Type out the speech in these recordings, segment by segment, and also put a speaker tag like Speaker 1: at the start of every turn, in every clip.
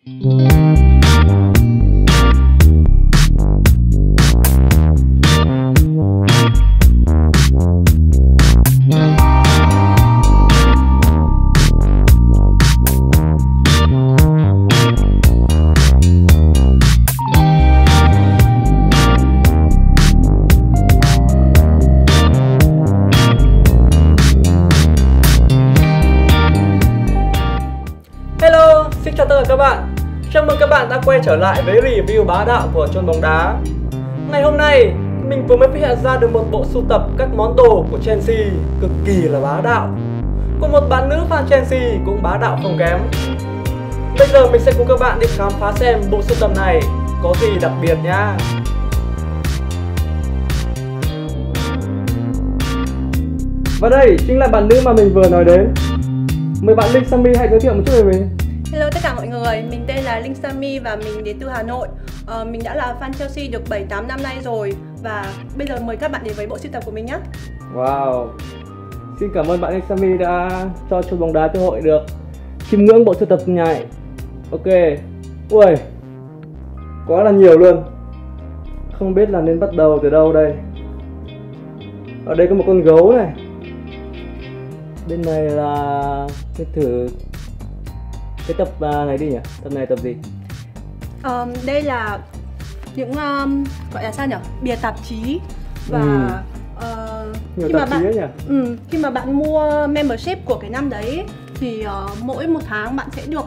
Speaker 1: Xin chào tất cả các bạn. Chào mừng các bạn đã quay trở lại với review bá đạo của Chôn Bóng Đá. Ngày hôm nay mình vừa mới phát hiện ra được một bộ sưu tập các món đồ của Chelsea cực kỳ là bá đạo. Còn một bạn nữ fan Chelsea cũng bá đạo không kém. Bây giờ mình sẽ cùng các bạn đi khám phá xem bộ sưu tập này có gì đặc biệt nha. Và đây chính là bạn nữ mà mình vừa nói đến. Mời bạn Linh Sammy hãy giới thiệu một chút về mình.
Speaker 2: Hello tất cả mọi người, mình tên là Linh Sammy và mình đến từ Hà Nội. Mình đã là fan Chelsea được 7-8 năm nay rồi. Và bây giờ mời các bạn đến với bộ sưu tập của mình nhé.
Speaker 1: Wow, xin cảm ơn bạn Linh Sammy đã cho Chôn Bóng Đá cơ hội được chiêm ngưỡng bộ sưu tập này. Ok, ui, quá là nhiều luôn. Không biết là nên bắt đầu từ đâu đây. Ở đây có một con gấu này. Bên này là cái thử cái tập này đi nhỉ? Tập này tập gì?
Speaker 2: Đây là những gọi là sao nhỉ? Bìa tạp chí và
Speaker 1: nhiều tạp chí ấy nhỉ?
Speaker 2: Khi mà bạn mua membership của cái năm đấy thì mỗi một tháng bạn sẽ được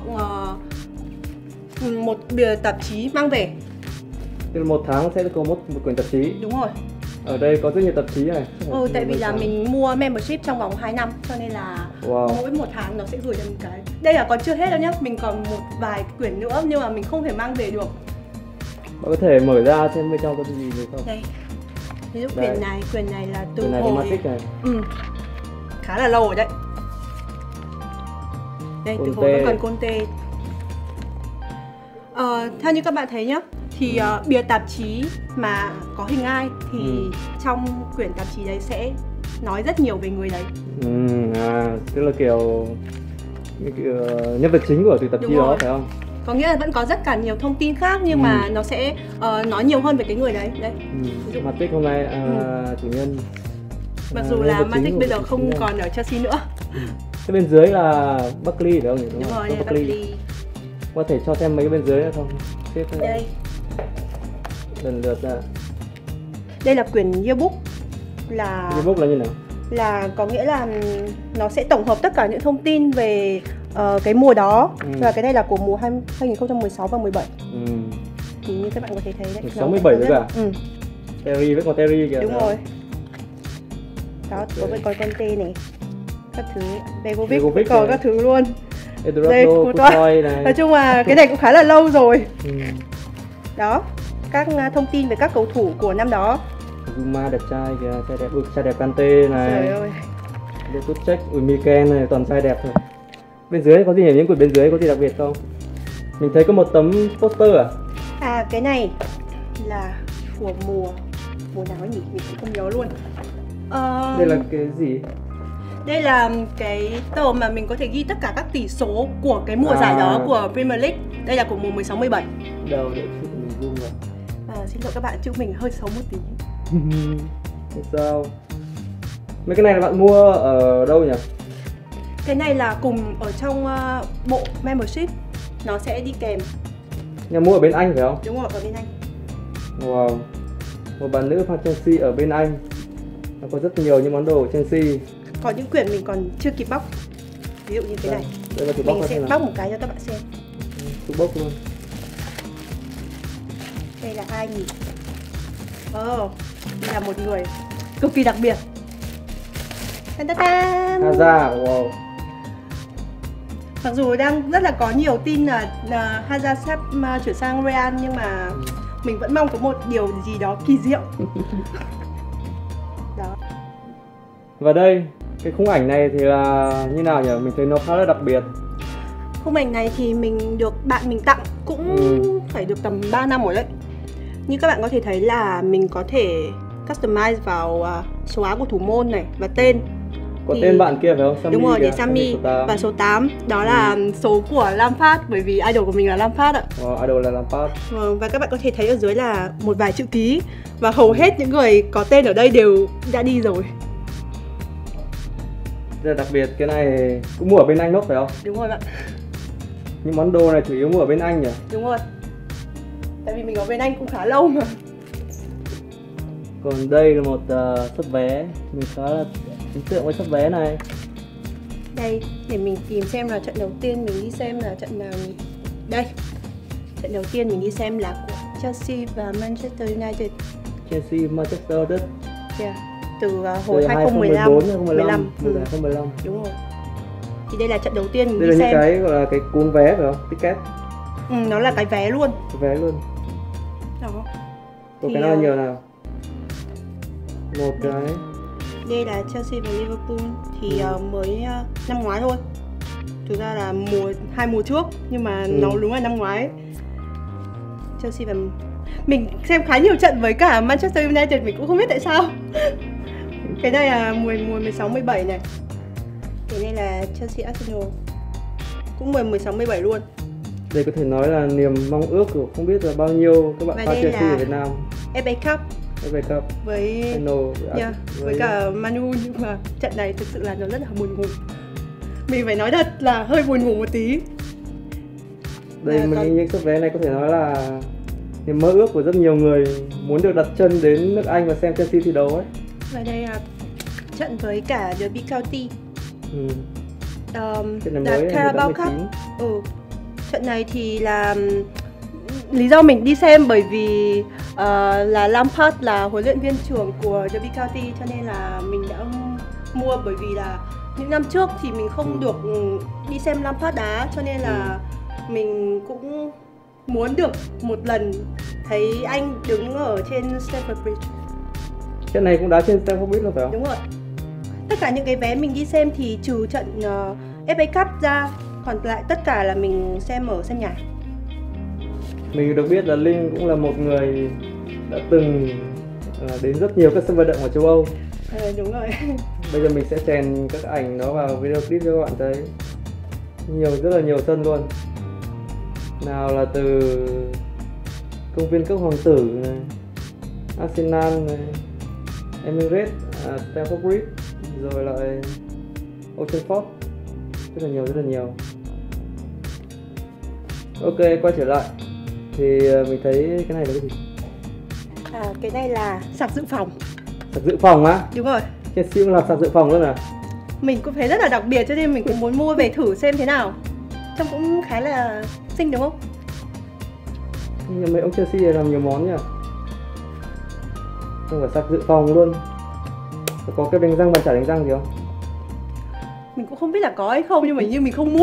Speaker 2: một bìa tạp chí mang về.
Speaker 1: Tức là một tháng sẽ có một quyển tạp chí.
Speaker 2: Đúng rồi.
Speaker 1: Ở đây có rất nhiều tạp chí này.
Speaker 2: Tại vì là mình mua membership trong vòng 2 năm cho nên là mỗi một tháng nó sẽ gửi cho mình cái. Đây là còn chưa hết đâu nhá, mình còn một vài quyển nữa nhưng mà mình không thể mang về được.
Speaker 1: Bạn có thể mở ra xem bên trong có gì được không?
Speaker 2: Đây. Ví dụ quyển này là từ
Speaker 1: này
Speaker 2: hồi
Speaker 1: này.
Speaker 2: khá là lâu rồi đấy. Đây, từ hồi vẫn còn Conte. Theo như các bạn thấy nhá, thì bìa tạp chí mà có hình ai thì trong quyển tạp chí đấy sẽ nói rất nhiều về người đấy.
Speaker 1: Tức là kiểu nhân vật chính của từ tạp chí đó phải không?
Speaker 2: Có nghĩa là vẫn có rất cả nhiều thông tin khác nhưng mà nó sẽ nói nhiều hơn về cái người đấy. Đấy.
Speaker 1: Matic hôm nay chủ nhân.
Speaker 2: Mặc dù là Matic bây giờ không còn ở Chelsea nữa.
Speaker 1: Cái bên dưới là Buckley phải không nhỉ?
Speaker 2: Đúng rồi, đây là Buckley.
Speaker 1: Có thể cho xem mấy cái bên dưới nữa không?
Speaker 2: Đây.
Speaker 1: Lần lượt ra.
Speaker 2: Đây là quyển yearbook.
Speaker 1: Yearbook là như nào?
Speaker 2: Là có nghĩa là nó sẽ tổng hợp tất cả những thông tin về cái mùa đó. Và cái này là của mùa 2016 và 17. Thì như các bạn có thể thấy đấy.
Speaker 1: 16, 17 nữa cả? Terry vẫn còn Terry kìa.
Speaker 2: Đúng rồi. Đó, có vẫn còn Conte này. Các thứ, Begovic còn các thứ luôn.
Speaker 1: Đây, này.
Speaker 2: Nói chung là cái này cũng khá là lâu rồi. Đó, các thông tin về các cầu thủ của năm đó.
Speaker 1: Zuma đẹp trai kìa, trai đẹp Kante này.
Speaker 2: Trời ơi.
Speaker 1: Loftus-Cheek, Mikel này, toàn trai đẹp thôi. Bên dưới có gì nhỉ? Những quyển bên dưới có gì đặc biệt không? Mình thấy có một tấm poster à?
Speaker 2: Cái này là của mùa nào ấy nhỉ? Mình cũng không nhớ luôn.
Speaker 1: Đây là cái gì?
Speaker 2: Đây là cái tờ mà mình có thể ghi tất cả các tỷ số của cái mùa giải đó của Premier League. Đây là của mùa 16-17.
Speaker 1: Đâu, để chụp mình zoom vào.
Speaker 2: Xin lỗi các bạn, chữ mình hơi xấu một tí.
Speaker 1: Sao? Mấy cái này là bạn mua ở đâu nhỉ?
Speaker 2: Cái này là cùng ở trong bộ membership. Nó sẽ đi kèm.
Speaker 1: Nhà mua ở bên Anh phải không?
Speaker 2: Đúng rồi, ở bên Anh.
Speaker 1: Wow. Một bạn nữ fan Chelsea ở bên Anh. Nó có rất nhiều những món đồ của Chelsea.
Speaker 2: Có những quyển mình còn chưa kịp bóc. Ví dụ như cái này. Mình sẽ bóc một cái cho các bạn xem.
Speaker 1: Tôi bóc luôn.
Speaker 2: Đây là ai nhỉ? Đây là một người cực kỳ đặc biệt.
Speaker 1: Hazard, wow.
Speaker 2: Mặc dù đang rất là có nhiều tin là Hazard sắp chuyển sang Real nhưng mà mình vẫn mong có một điều gì đó kỳ diệu. Đó.
Speaker 1: Và đây, cái khung ảnh này thì là như nào nhỉ? Mình thấy nó khá là đặc biệt.
Speaker 2: Khung ảnh này thì mình được bạn mình tặng cũng phải được tầm 3 năm rồi đấy. Như các bạn có thể thấy là mình có thể customize vào số áo của thủ môn này và tên.
Speaker 1: Có tên bạn kia phải không? Sammy.
Speaker 2: Đúng rồi,
Speaker 1: kìa,
Speaker 2: để Sammy.
Speaker 1: số 8.
Speaker 2: Và số 8 đó là số của Lampard, bởi vì idol của mình là Lampard ạ.
Speaker 1: Idol là Lampard.
Speaker 2: Vâng, và các bạn có thể thấy ở dưới là một vài chữ ký. Và hầu hết những người có tên ở đây đều đã đi rồi.
Speaker 1: Rất là đặc biệt, cái này cũng mua ở bên Anh nốt phải không?
Speaker 2: Đúng rồi bạn.
Speaker 1: Những món đồ này chủ yếu mua ở bên Anh nhỉ?
Speaker 2: Đúng rồi. Tại vì mình ở bên Anh cũng khá lâu mà.
Speaker 1: Còn đây là một suất vé, mình khá là ấn tượng với suất vé này.
Speaker 2: Đây, để mình tìm xem là trận đầu tiên mình đi xem là trận nào nhỉ? Đây, trận đầu tiên mình đi xem là của Chelsea và Manchester United.
Speaker 1: Chelsea, Manchester United.
Speaker 2: Yeah. Từ hồi 2015,
Speaker 1: 2015.
Speaker 2: Đúng rồi. Thì đây là trận đầu tiên mình
Speaker 1: đây
Speaker 2: đi xem.
Speaker 1: Đây là những cái gọi là cái cuốn vé phải không? Ticket.
Speaker 2: Nó là cái vé luôn.
Speaker 1: Cái vé luôn.
Speaker 2: Đó.
Speaker 1: Có cái nào nhiều nào? Một cái.
Speaker 2: Đây là Chelsea và Liverpool thì mới năm ngoái thôi. Thực ra là hai mùa trước, nhưng mà nó đúng là năm ngoái. Chelsea và mình xem khá nhiều trận với cả Manchester United, mình cũng không biết tại sao. Cái này là mùa 16-17 này. Cái này là Chelsea Arsenal. Cũng 16-17 luôn.
Speaker 1: Đây có thể nói là niềm mong ước của không biết là bao nhiêu các bạn fan Chelsea ở Việt Nam.
Speaker 2: FA Cup.
Speaker 1: FA Cup
Speaker 2: với với cả Manu, nhưng mà trận này thực sự là nó rất là buồn ngủ. Mình phải nói thật là hơi buồn ngủ một tí.
Speaker 1: Đây những suất vé này có thể nói là niềm mơ ước của rất nhiều người muốn được đặt chân đến nước Anh và xem Chelsea thi đấu ấy.
Speaker 2: Và đây là trận với cả Derby County.
Speaker 1: Trận này mới
Speaker 2: Carabao Cup. Trận này thì là lý do mình đi xem bởi vì là Lampard là huấn luyện viên trưởng của Derby County, cho nên là mình đã mua, bởi vì là những năm trước thì mình không được đi xem Lampard đá, cho nên là mình cũng muốn được một lần thấy anh đứng ở trên Stamford Bridge.
Speaker 1: Trận này cũng đá trên Stamford Bridge rồi phải không?
Speaker 2: Đúng rồi. Tất cả những cái vé mình đi xem thì trừ trận FA Cup ra, còn lại tất cả là mình xem ở sân nhà.
Speaker 1: Mình được biết là Linh cũng là một người đã từng đến rất nhiều các sân vận động ở châu Âu.
Speaker 2: Đúng rồi.
Speaker 1: Bây giờ mình sẽ chèn các ảnh nó vào video clip cho các bạn thấy. Rất là nhiều sân luôn. Nào là từ công viên các hoàng tử này, Arsenal này, Emirates, Stamford Bridge, rồi lại Old Trafford. Rất là nhiều. Ok, quay trở lại thì mình thấy cái này là cái gì?
Speaker 2: Cái này là sạc dự phòng.
Speaker 1: Sạc dự phòng á?
Speaker 2: Đúng rồi.
Speaker 1: Chelsea cũng làm sạc dự phòng luôn à?
Speaker 2: Mình cũng thấy rất là đặc biệt, cho nên mình cũng muốn mua về thử xem thế nào. Trông cũng khá là xinh đúng không?
Speaker 1: Nhưng mấy ông Chelsea này làm nhiều món nhỉ? Không phải sạc dự phòng luôn. Có cái đánh răng, bàn chải đánh răng gì không?
Speaker 2: Mình cũng không biết là có hay không, nhưng mà như mình không mua.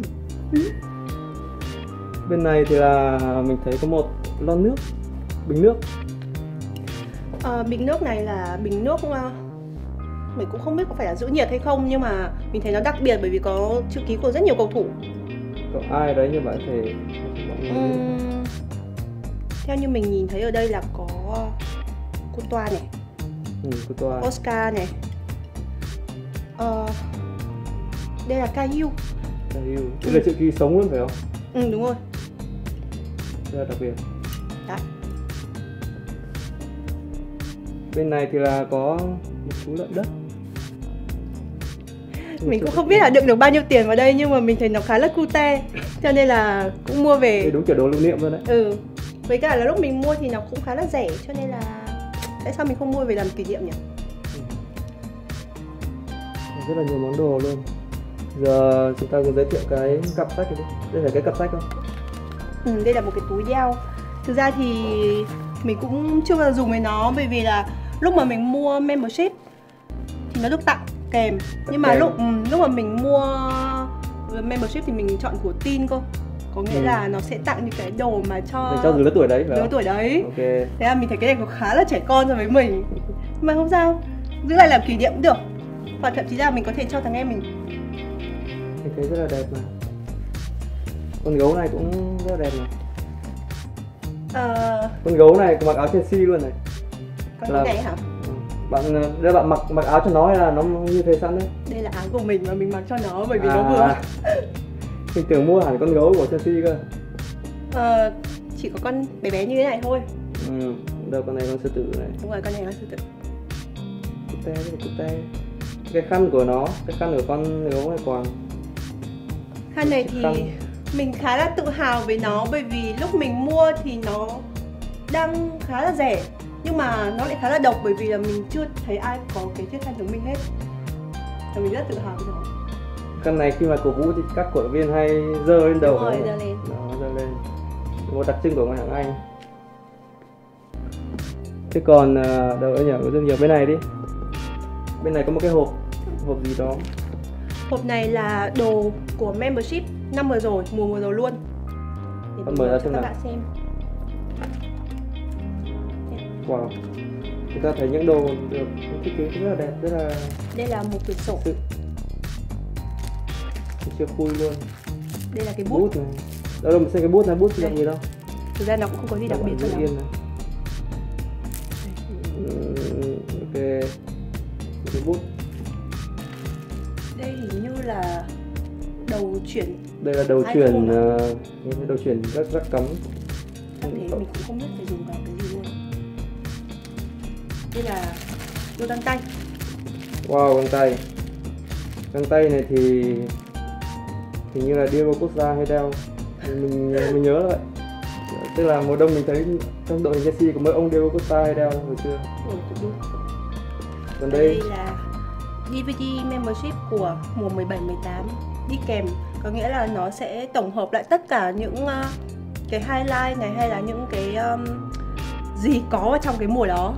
Speaker 1: Bên này thì là mình thấy có một lon nước, bình nước.
Speaker 2: Bình nước này là bình nước, mình cũng không biết có phải là giữ nhiệt hay không, nhưng mà mình thấy nó đặc biệt bởi vì có chữ ký của rất nhiều cầu thủ.
Speaker 1: Có ai đấy như bạn thể
Speaker 2: theo như mình nhìn thấy ở đây là có Courtois này,
Speaker 1: Courtois.
Speaker 2: Oscar này, đây là Cahill.
Speaker 1: Đây là chữ ký sống luôn phải không?
Speaker 2: Đúng rồi.
Speaker 1: Rất là đặc biệt.
Speaker 2: Đó.
Speaker 1: Bên này thì là có một chú lợn đất.
Speaker 2: Mình cũng không biết là đựng được bao nhiêu tiền vào đây, nhưng mà mình thấy nó khá là cute, cho nên là cũng mua về.
Speaker 1: Đúng kiểu đồ lưu niệm luôn đấy.
Speaker 2: Với cả là lúc mình mua thì nó cũng khá là rẻ, cho nên là tại sao mình không mua về làm kỷ niệm nhỉ?
Speaker 1: Rất là nhiều món đồ luôn. Giờ chúng ta cùng giới thiệu cái cặp sách này. Đây là cái cặp sách không?
Speaker 2: Đây là một cái túi đeo. Thực ra thì mình cũng chưa bao giờ dùng với nó, bởi vì là lúc mà mình mua membership thì nó được tặng kèm. Nhưng mà lúc mà mình mua membership thì mình chọn của teen cơ. Có nghĩa là nó sẽ tặng những cái đồ mà cho
Speaker 1: lứa tuổi đấy phải không?
Speaker 2: Lứa tuổi đấy.
Speaker 1: Ok.
Speaker 2: Thế là mình thấy cái này nó khá là trẻ con so với mình. Nhưng mà không sao, giữ lại làm kỷ niệm cũng được. Và thậm chí là mình có thể cho thằng em mình.
Speaker 1: Mình thấy rất là đẹp mà. Con gấu này cũng rất là đẹp này. Con gấu này mặc áo Chelsea luôn này.
Speaker 2: Con gấu này hả?
Speaker 1: bạn mặc áo cho nó hay là nó như thế sẵn đấy?
Speaker 2: Đây là áo của mình mà mình mặc cho nó bởi vì nó vừa.
Speaker 1: Mình tưởng mua hẳn con gấu của Chelsea cơ.
Speaker 2: Chỉ có con bé bé như thế này thôi.
Speaker 1: Đâu con này con sư tử này.
Speaker 2: Đúng rồi, con này là sư tử.
Speaker 1: Cute. Cái khăn của nó, cái khăn của con gấu hay quàng?
Speaker 2: Khăn này thì mình khá là tự hào với nó bởi vì lúc mình mua thì nó đang khá là rẻ, nhưng mà nó lại khá là độc bởi vì là mình chưa thấy ai có cái chiếc khăn giống mình hết. Và mình rất tự hào với nó.
Speaker 1: Khăn này khi mà cổ vũ thì các cổ động viên hay giơ lên đầu.
Speaker 2: Đúng rồi, giơ lên.
Speaker 1: Đó, giơ lên. Một đặc trưng của ngoại hạng Anh. Thế còn đâu nhỉ, rất nhiều bên này đi. Bên này có một cái hộp gì đó.
Speaker 2: Hộp này là đồ của membership năm vừa rồi, mùa vừa rồi luôn. Để
Speaker 1: Con mở ra xem
Speaker 2: các
Speaker 1: nào.
Speaker 2: bạn xem.
Speaker 1: Wow. Chúng ta thấy những đồ được thiết kế rất là đẹp, rất là.
Speaker 2: Đây là một quyển sổ.
Speaker 1: Chưa khui luôn.
Speaker 2: Đây là cái bút
Speaker 1: này. Đâu mình xem cái bút này, bút gì gì đâu.
Speaker 2: Thực ra nó cũng không có gì đặc biệt cho lắm.
Speaker 1: Ok. Cái bút.
Speaker 2: Đây hình như là đầu chuyển.
Speaker 1: Đây là đầu chuyển, đầu chuyển rất cắm.
Speaker 2: Thế mình cũng không biết phải dùng vào cái gì luôn. Đây là đôi găng tay.
Speaker 1: Wow, găng tay. Găng tay này thì hình như là Diego Costa hay đeo. Mình nhớ vậy. Tức là mùa đông mình thấy trong đội Chelsea có mấy ông Diego Costa hay đeo hồi xưa. Còn đây
Speaker 2: là DVD membership của mùa 17-18 đi kèm, có nghĩa là nó sẽ tổng hợp lại tất cả những cái highlight này hay là những cái gì có ở trong cái mùa đó.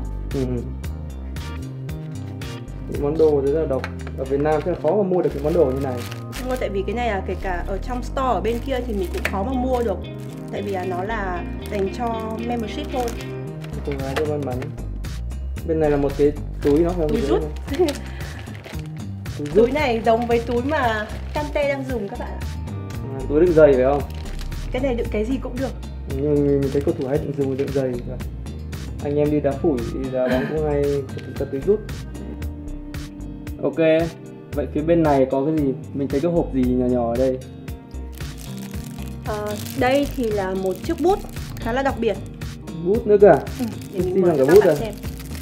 Speaker 1: Những món đồ rất là độc. Ở Việt Nam sẽ khó mà mua được cái món đồ như này.
Speaker 2: Đúng rồi, tại vì cái này là kể cả ở trong store ở bên kia thì mình cũng khó mà mua được. Tại vì là nó là dành cho membership thôi.
Speaker 1: Cô gái rất may mắn. Bên này là một cái túi nó phải không?
Speaker 2: Túi rút. Túi này giống với túi mà Kante đang dùng các bạn ạ.
Speaker 1: Túi đựng giày phải không?
Speaker 2: Cái này đựng cái gì cũng được.
Speaker 1: Nhưng mình thấy cầu thủ hay dùng đựng giày. Anh em đi đá phủi, đi đá bóng cũng hay có túi rút. Ok, vậy phía bên này có cái gì? Mình thấy cái hộp gì nhỏ ở đây?
Speaker 2: Đây thì là một chiếc bút khá là đặc biệt.
Speaker 1: Bút nữa cả?
Speaker 2: Để mình mở cho các bạn xem.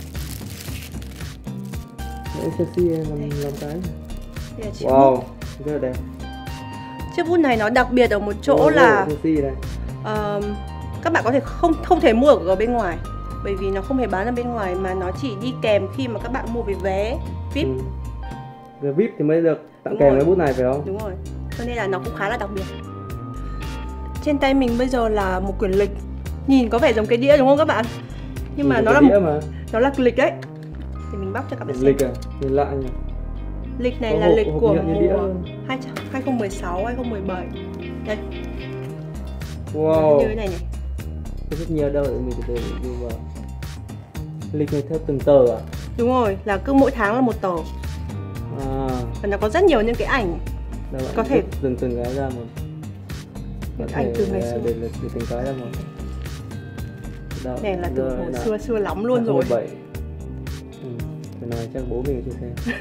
Speaker 1: Đấy, Chelsea làm cái.
Speaker 2: Wow,
Speaker 1: rất là đẹp.
Speaker 2: Chiếc bút này nó đặc biệt ở một chỗ là các bạn có thể không thể mua ở bên ngoài, bởi vì nó không hề bán ở bên ngoài mà nó chỉ đi kèm khi mà các bạn mua về vé VIP.
Speaker 1: Vé VIP thì mới được tặng kèm cái bút này phải không?
Speaker 2: Đúng rồi. Cho nên là nó cũng khá là đặc biệt. Trên tay mình bây giờ là một quyển lịch. Nhìn có vẻ giống cái đĩa đúng không các bạn? Nhưng mà nó là nó là lịch đấy. Thì mình bóc cho các bạn xem.
Speaker 1: Lịch à? Nhìn lạ nhỉ.
Speaker 2: Lịch này là lịch của mùa 2016 2017. Đây.
Speaker 1: Wow.
Speaker 2: Như thế này này.
Speaker 1: Có rất nhiều đâu để mình từ từ đưa vào. Lịch này theo từng tờ à?
Speaker 2: Đúng rồi, là cứ mỗi tháng là một tờ. Và nó có rất nhiều những cái ảnh. Có thể
Speaker 1: từng cái ra một.
Speaker 2: Ảnh từ ngày xưa.
Speaker 1: Để từng cái ra một.
Speaker 2: Đó, này là từ hồi xưa lắm luôn rồi.
Speaker 1: 17. Cái này chắc bố mình chưa xem.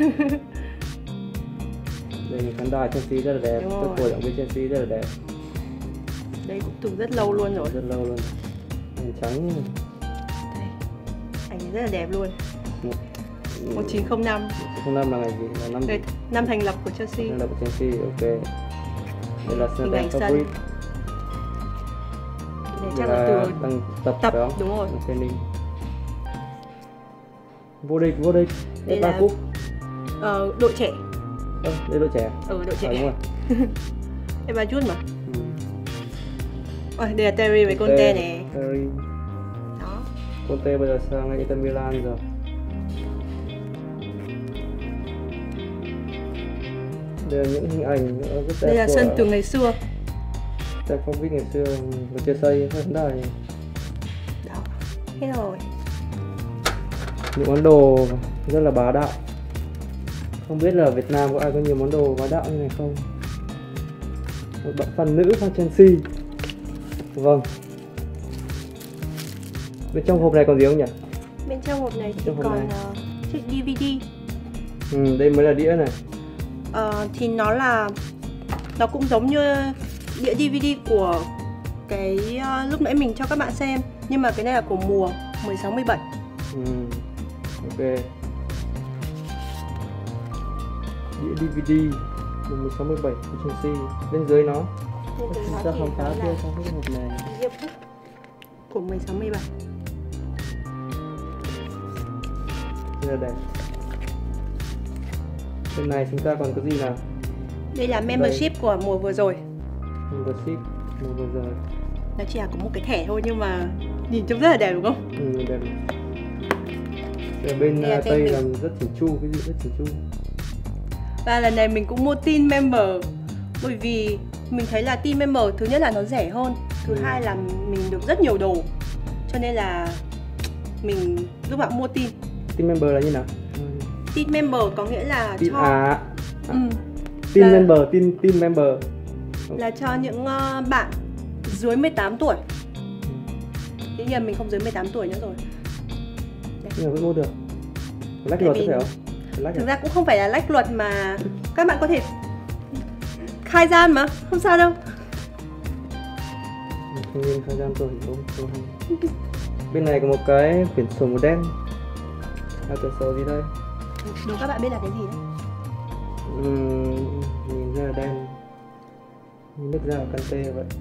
Speaker 1: Đây là khán đài Chelsea rất là đẹp, các cổ động viên Chelsea rất là đẹp.
Speaker 2: Đây cũng từ rất lâu luôn rồi.
Speaker 1: Rất lâu luôn. Ảnh trắng này.
Speaker 2: Đây. Ảnh này rất là đẹp luôn. 1905.
Speaker 1: 1905 là ngày gì? Là
Speaker 2: năm thành lập của Chelsea.
Speaker 1: Thành lập của Chelsea, ok. Đây là sân đẹp favorite.
Speaker 2: Đây chắc là từ
Speaker 1: đang tập phải không?
Speaker 2: Đúng rồi.
Speaker 1: Training. Vô địch.
Speaker 2: Đây là cúp. Đội trẻ.
Speaker 1: Đây đội trẻ.
Speaker 2: Đội trẻ.
Speaker 1: Đúng rồi.
Speaker 2: Đây bà Jun mà. Đây là Terry với Conte này.
Speaker 1: Terry.
Speaker 2: Đó.
Speaker 1: Conte bây giờ sang Inter Milan rồi. Đây là những hình ảnh rất đẹp.
Speaker 2: Đây là sân từ ngày xưa.
Speaker 1: Đẹp phong cách ngày xưa của chưa xây khán đài.
Speaker 2: Đó. Thế rồi.
Speaker 1: Những món đồ rất là bá đạo. Không biết là ở Việt Nam có ai có nhiều món đồ bá đạo như này không? Một bạn fan nữ fan Chelsea. Vâng. Bên trong hộp này còn gì không nhỉ?
Speaker 2: Bên trong hộp này thì còn chiếc DVD.
Speaker 1: Đây mới là đĩa này.
Speaker 2: Thì nó cũng giống như đĩa DVD của cái lúc nãy mình cho các bạn xem, nhưng mà cái này là của mùa 16-17.
Speaker 1: Ok. Đĩa DVD mùa 16-17 của Chelsea. Bên dưới nó chúng ta khám phá kia trong cái hộp này.
Speaker 2: Yearbook của 16-17.
Speaker 1: Rất là đẹp. Bên này chúng ta còn có gì nào?
Speaker 2: Đây là membership của mùa vừa rồi.
Speaker 1: Membership mùa vừa rồi.
Speaker 2: Nó chỉ là có một cái thẻ thôi nhưng mà nhìn trông rất là đẹp đúng không?
Speaker 1: Đẹp. Ở bên Tây làm rất chỉnh chu, cái gì rất chỉnh chu.
Speaker 2: Và lần này mình cũng mua team member, bởi vì mình thấy là team member thứ nhất là nó rẻ hơn, thứ hai là mình được rất nhiều đồ, cho nên là mình lúc nào cũng mua team.
Speaker 1: Team member là như nào?
Speaker 2: Team member có nghĩa là
Speaker 1: team,
Speaker 2: cho
Speaker 1: team member, team member
Speaker 2: là cho những bạn dưới 18 tuổi. Tuy nhiên mình không dưới 18 tuổi nữa rồi.
Speaker 1: Nhưng mà vẫn mua được. Lách luật có thể không?
Speaker 2: Thực ra cũng không phải là lách luật mà các bạn có thể khai gian mà, không sao đâu.
Speaker 1: Không nên khai gian tôi thì không hay. Bên này có một cái quyển sổ màu đen. Quyển sổ gì đây?
Speaker 2: Đố các bạn biết là cái gì đấy?
Speaker 1: Nhìn ra là đen. Nước da của Kante vậy.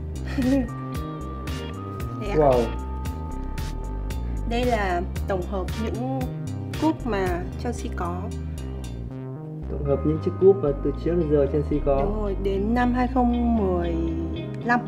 Speaker 1: Wow.
Speaker 2: Đây là tổng hợp những cúp mà Chelsea có.
Speaker 1: Tổng hợp những chiếc cúp mà từ trước đến giờ Chelsea có.
Speaker 2: Đúng rồi, đến năm 2015.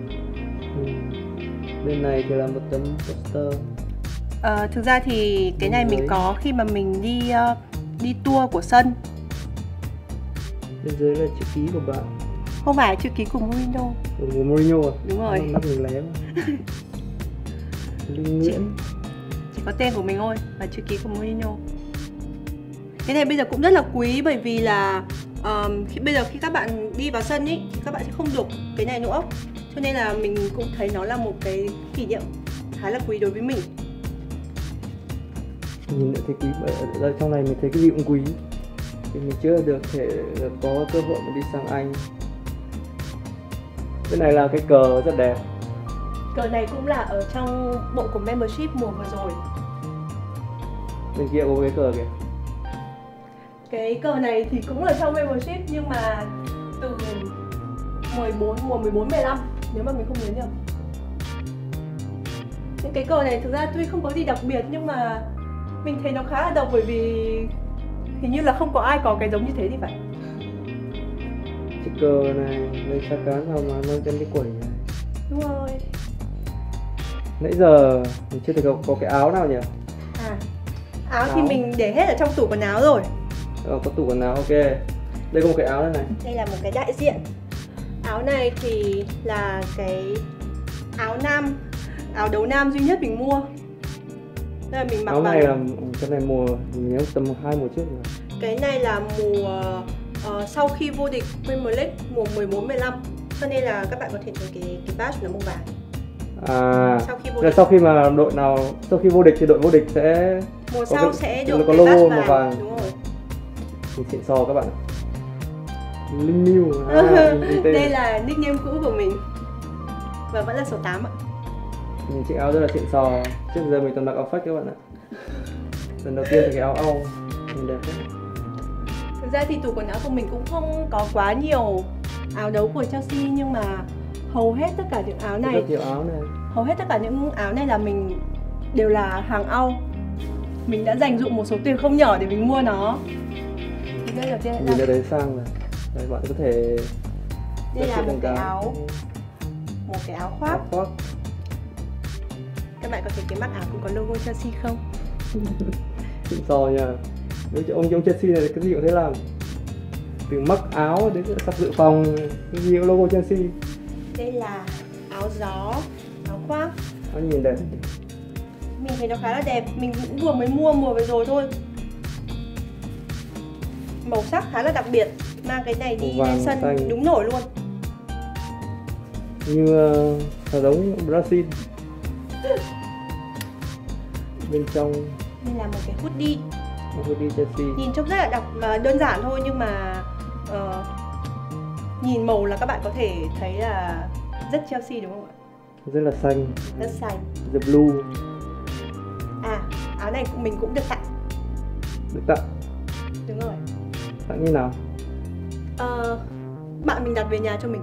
Speaker 1: Bên này thì là một tấm poster.
Speaker 2: Thực ra thì cái này mình có khi mà mình đi tour của sân.
Speaker 1: Bên dưới là chữ ký của bạn.
Speaker 2: Không phải chữ ký của Mourinho.
Speaker 1: Của Mourinho à?
Speaker 2: Đúng rồi.
Speaker 1: Mắt mình lé mà. Linh Nguyễn.
Speaker 2: Chỉ có tên của mình thôi và chữ ký của Mourinho. Cái này bây giờ cũng rất là quý, bởi vì là bây giờ khi các bạn đi vào sân ý, thì các bạn sẽ không được cái này nữa. Cho nên là mình cũng thấy nó là một cái kỷ niệm khá là quý đối với mình.
Speaker 1: Nhìn lại thấy quý, ở trong này mình thấy cái gì cũng quý. Thì mình chưa được thể có cơ hội mà đi sang Anh. Cái này là cái cờ rất đẹp.
Speaker 2: Cờ này cũng là ở trong bộ của membership mùa vừa rồi.
Speaker 1: Bên kia có cái cờ kìa.
Speaker 2: Cái cờ này thì cũng ở trong membership nhưng mà từ mùa 14-15 nếu mà mình không nhớ nhầm. Những cái cờ này thực ra tuy không có gì đặc biệt nhưng mà mình thấy nó khá là độc, bởi vì hình như là không có ai có cái giống như thế thì phải.
Speaker 1: Chiếc cờ này lấy xa cán vào mà mang trên cái quẩy này.
Speaker 2: Đúng rồi.
Speaker 1: Nãy giờ mình chưa thấy có cái áo nào nhỉ?
Speaker 2: Áo thì mình để hết ở trong tủ quần áo rồi.
Speaker 1: Có tủ quần áo, ok. Đây có một cái áo này.
Speaker 2: Đây là một cái đại diện. Áo này thì là cái áo đấu nam duy nhất mình mua. Đây là mình mặc
Speaker 1: áo này là cái này mùa mình nhớ tầm 2 mùa trước rồi.
Speaker 2: Cái này là mùa sau khi vô địch Premier League mùa 14-15, cho nên là các bạn có thể thấy cái badge nó màu vàng.
Speaker 1: Sau khi mà đội nào sau khi vô địch thì đội vô địch sẽ
Speaker 2: mùa sau sẽ được
Speaker 1: có
Speaker 2: cái
Speaker 1: logo
Speaker 2: badge
Speaker 1: màu vàng.
Speaker 2: Đúng rồi.
Speaker 1: Mình xịn sò các bạn. Linh New.
Speaker 2: Đây là nickname cũ của mình và vẫn là số 8 ạ.
Speaker 1: Nhìn chiếc áo rất là xịn sò. Trước giờ mình toàn mặc áo phách các bạn ạ. Lần đầu tiên thì cái áo Âu nhìn đẹp đấy.
Speaker 2: Thực ra thì tủ quần áo của mình cũng không có quá nhiều áo đấu của Chelsea, nhưng mà hầu hết tất cả những áo này, hầu hết tất cả những áo này là mình đều là hàng Âu. Mình đã dành dụm một số tiền không nhỏ để mình mua nó. Thì đây là
Speaker 1: nhìn đấy sang rồi. Đây bạn có thể.
Speaker 2: Đây là một cái áo, khoác. Các bạn có thấy cái mắt áo cũng có logo Chelsea không?
Speaker 1: Xịn sò nha. Nếu ông Chelsea này cái gì cũng thế làm. Từ mắc áo đến sắp dự phòng, cái gì logo Chelsea.
Speaker 2: Đây là áo gió, áo khoác.
Speaker 1: Nó nhìn đẹp.
Speaker 2: Mình thấy nó khá là đẹp, mình cũng vừa mới mua mùa vừa rồi thôi. Màu sắc khá là đặc biệt, mang cái này đi lên sân xanh. Đúng nổi luôn.
Speaker 1: Như giống Brazil. Bên trong
Speaker 2: đây là một cái hoodie.
Speaker 1: Ruby Chelsea.
Speaker 2: Nhìn trông rất là đơn giản thôi, nhưng mà nhìn màu là các bạn có thể thấy là rất Chelsea đúng không ạ?
Speaker 1: Rất là xanh.
Speaker 2: Rất xanh.
Speaker 1: The blue.
Speaker 2: À, áo này mình cũng được tặng.
Speaker 1: Được tặng.
Speaker 2: Đúng rồi.
Speaker 1: Tặng như nào?
Speaker 2: Bạn mình đặt về nhà cho mình.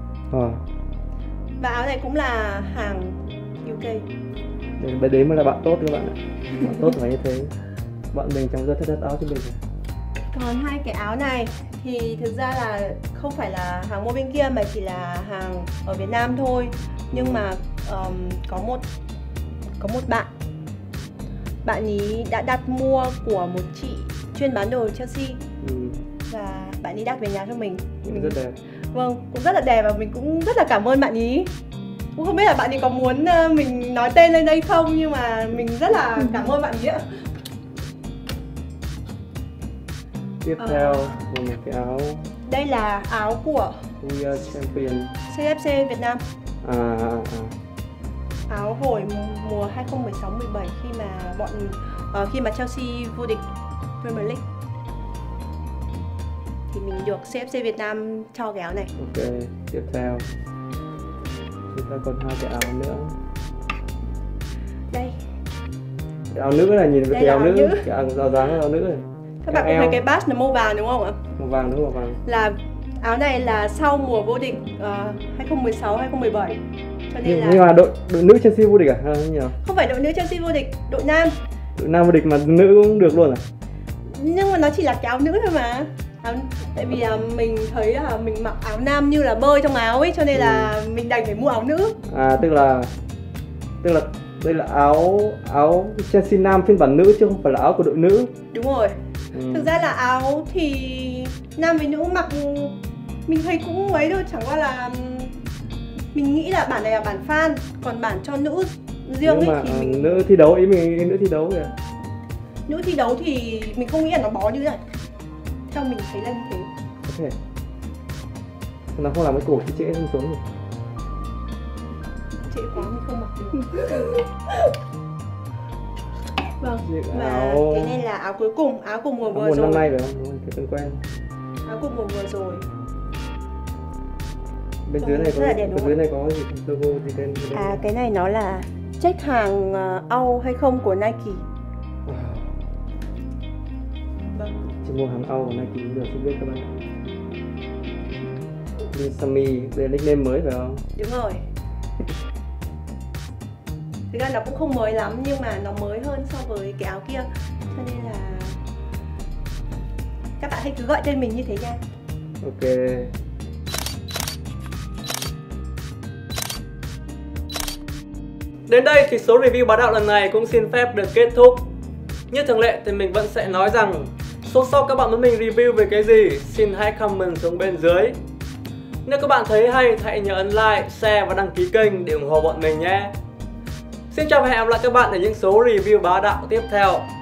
Speaker 2: Và áo này cũng là hàng UK.
Speaker 1: Đấy mới là bạn tốt các bạn ạ. Bạn tốt phải như thế. Bạn mình trong rất thích áo cho mình.
Speaker 2: Còn hai cái áo này thì thực ra là không phải là hàng mua bên kia mà chỉ là hàng ở Việt Nam thôi. Nhưng mà có một bạn ý đã đặt mua của một chị chuyên bán đồ Chelsea. Và bạn ý đặt về nhà cho mình.
Speaker 1: Rất đẹp.
Speaker 2: Vâng, cũng rất là đẹp và mình cũng rất là cảm ơn bạn ý. Cũng không biết là bạn ấy có muốn mình nói tên lên đây không, nhưng mà mình rất là cảm ơn bạn ý ạ.
Speaker 1: Tiếp theo là một cái áo.
Speaker 2: Đây là áo của
Speaker 1: We Are Champion
Speaker 2: CFC Việt Nam. Áo hồi mùa 2016-17 khi mà Chelsea vô địch Premier League thì mình được CFC Việt Nam cho cái áo này.
Speaker 1: Ok, tiếp theo chúng ta còn hai cái áo nữa.
Speaker 2: Đây.
Speaker 1: Cái áo nữ này, nhìn với cái áo nữ, cái áo dáng áo nữ này.
Speaker 2: Các bạn có thấy cái badge nó màu vàng đúng không ạ?
Speaker 1: Màu vàng đúng, màu vàng.
Speaker 2: Là áo này là sau mùa vô địch 2016-2017. Cho nên
Speaker 1: nhưng mà đội nữ Chelsea vô địch à? Hay như nào?
Speaker 2: Không phải đội nữ Chelsea vô địch, đội nam.
Speaker 1: Đội nam vô địch mà nữ cũng được luôn à?
Speaker 2: Nhưng mà nó chỉ là cái áo nữ thôi mà. Tại vì mình thấy là mình mặc áo nam như là bơi trong áo ấy, cho nên là mình đành phải mua áo nữ.
Speaker 1: Tức là đây là áo Chelsea nam phiên bản nữ chứ không phải là áo của đội nữ.
Speaker 2: Đúng rồi. Thực ra là áo thì nam với nữ mặc mình thấy cũng mấy thôi, chẳng qua là mình nghĩ là bản này là bản fan, còn bản cho nữ riêng ấy thì mình
Speaker 1: nữ thi đấu, ý mình nữ thi đấu kìa.
Speaker 2: Nữ thi đấu thì mình không nghĩ là nó bó như thế này. Theo mình thấy là như thế.
Speaker 1: Có thể nó không làm cái cổ chị trễ xuống rồi.
Speaker 2: Trễ quá mình không mặc được. Vâng. Và cái này là áo cuối cùng, áo của mùa vừa rồi.
Speaker 1: Năm nay rồi không? Cái thân quen.
Speaker 2: Áo của mùa vừa rồi.
Speaker 1: Bên dưới này có gì logo gì trên?
Speaker 2: Cái này nó là check hàng Âu hay không của Nike.
Speaker 1: Vâng. Chỉ mua hàng Âu của Nike cũng được, không biết các bạn. Sami, đây là nickname mới phải không?
Speaker 2: Đúng rồi. Thực ra nó cũng không mới lắm nhưng mà nó mới hơn so với cái áo kia, cho nên là các bạn hãy cứ gọi tên mình như thế nha.
Speaker 1: Ok. Đến đây thì số review bá đạo lần này cũng xin phép được kết thúc. Như thường lệ thì mình vẫn sẽ nói rằng số sau các bạn muốn mình review về cái gì, xin hãy comment xuống bên dưới. Nếu các bạn thấy hay, hãy nhớ ấn like, share và đăng ký kênh để ủng hộ bọn mình nhé. Xin chào và hẹn gặp lại các bạn ở những số review bá đạo tiếp theo.